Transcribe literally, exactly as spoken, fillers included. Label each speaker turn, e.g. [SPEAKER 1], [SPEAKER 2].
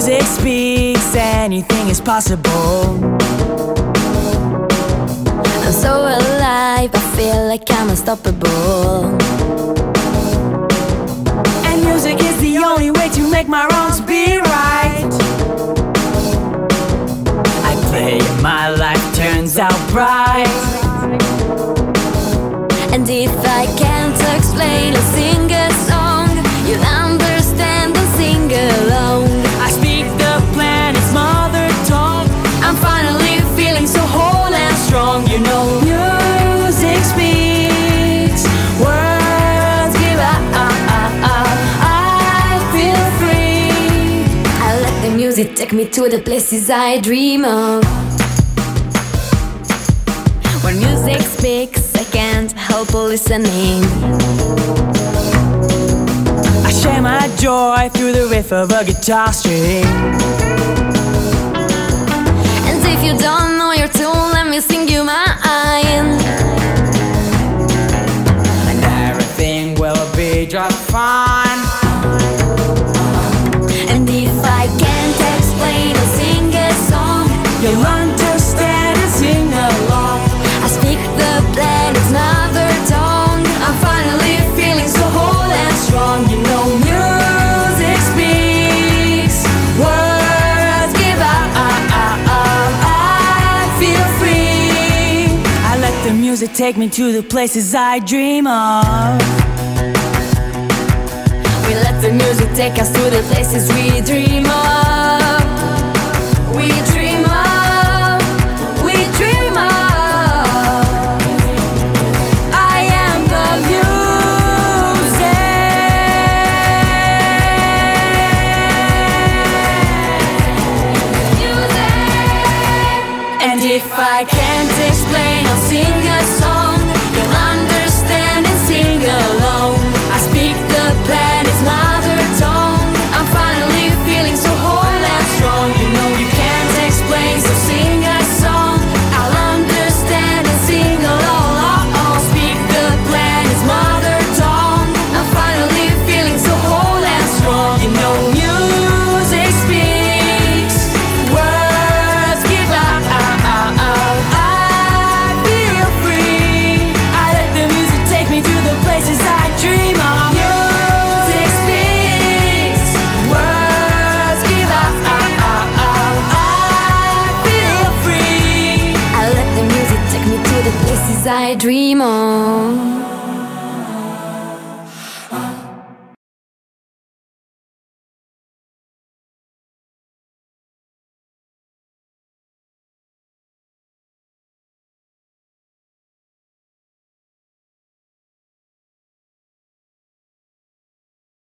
[SPEAKER 1] music speaks, anything is possible.
[SPEAKER 2] I'm so alive, I feel like I'm unstoppable.
[SPEAKER 1] And music is the only way to make my wrongs be right. I play it, my life turns out bright.
[SPEAKER 2] And if I can't explain or sing a song, you'll understand and sing along.
[SPEAKER 1] I speak the planet's mother tongue.
[SPEAKER 2] I'm finally feeling so whole and strong. You know,
[SPEAKER 1] music speaks, words give out. I feel free.
[SPEAKER 2] I let the music take me to the places I dream of. When music speaks, I can't help listening.
[SPEAKER 1] I share my joy through the riff of a guitar string.
[SPEAKER 2] And if you don't know your tune, let me sing you mine.
[SPEAKER 1] And everything will be just fine.
[SPEAKER 2] And if I can't explain or sing a song,
[SPEAKER 1] you'll understand and sing along.
[SPEAKER 2] I speak the planet's mother tongue. I'm finally feeling so whole and strong. You know,
[SPEAKER 1] music speaks, words give out. I feel free. I let the music take me to the places I dream of.
[SPEAKER 2] We let the music take us to the places we dream of. We dream of, we dream of.
[SPEAKER 1] I am the music. And if I can't explain, I'll sing a song. You'll understand and sing along. I speak the planet's mother tongue. I'm finally feeling so whole and strong. You know you can't explain, so sing a song. I'll understand and sing along. I'll speak the planet's mother tongue. I'm finally feeling so whole and strong. You know music speaks, words give out. I feel free. I let the music take me to the places I dream of. Music speaks, words give out. I feel free.
[SPEAKER 2] I let the music take me to the places I dream of.